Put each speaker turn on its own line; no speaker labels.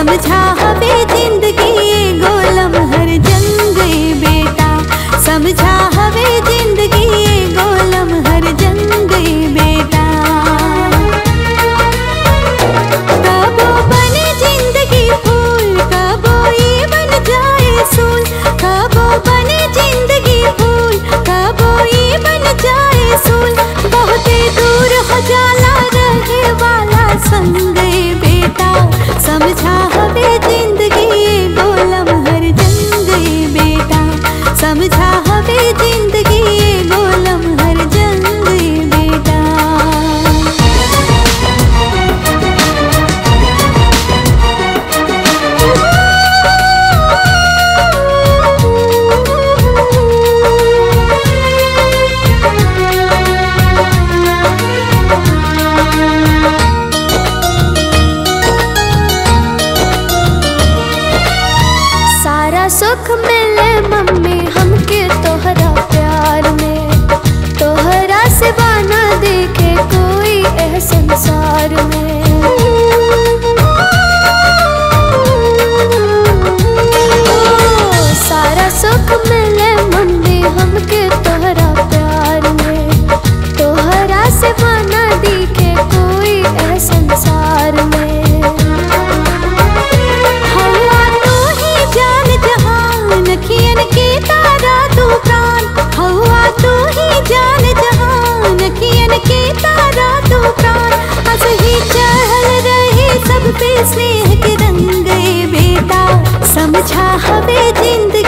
समझा हवे जिंदगी गोलम हर जंग बेटा, समझा हवे जिंदगी गोलम हर जंग बेटा। कबो बने जिंदगी फूल, कबो ये बन जाए सूल, कबो बने जिंदगी फूल, कबो ये बन जाए सूल। बहुत दूर हो जाला रहे वाला संग बेटा, समझा हवे जिंदगी गोलम हर जंग बेटा, समझा हवे जिंदगी गोलम हर जंग बेटा। सारा सुख मिले मम्मी हमके तोहरा प्यार में, तोहरा सिवा ना देखे कोई एह संसार में। सारा सुख मिले मम्मी हमके तोहरा प्यार में, तोहरा सिवा ना देखे कोई एह संसार में। नखियन के तारा तू प्राण, हवा तू ही जान जहान, नखियन के तारा तू प्राण। हंस ही चढ़ल रहे सब पे स्नेह के रंग बेटा, समझा हवे जिंदगी